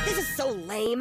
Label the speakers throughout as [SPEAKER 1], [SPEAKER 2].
[SPEAKER 1] This is so lame.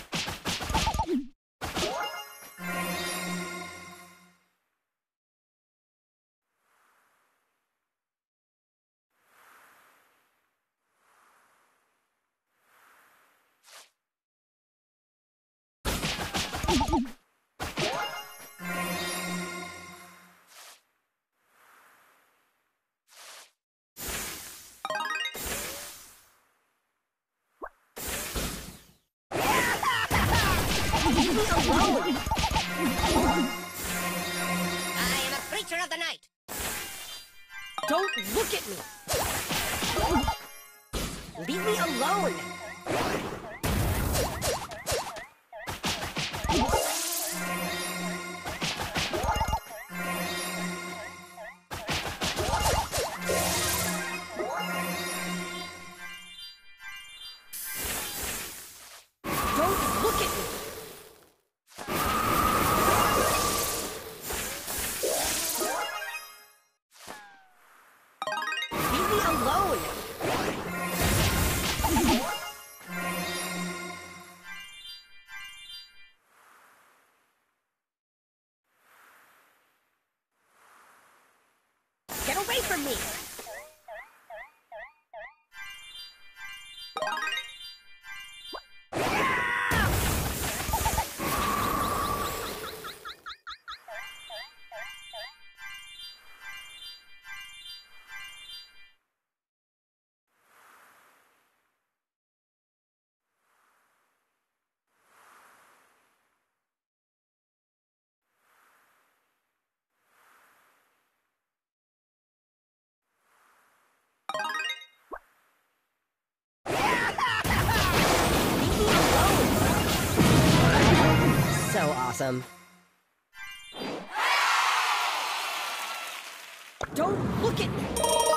[SPEAKER 1] Leave me alone!
[SPEAKER 2] I am a creature of the night.
[SPEAKER 1] Don't look at me! Leave me alone! Don't look at me! Leave me alone! Get away from me! So awesome. Don't look at me!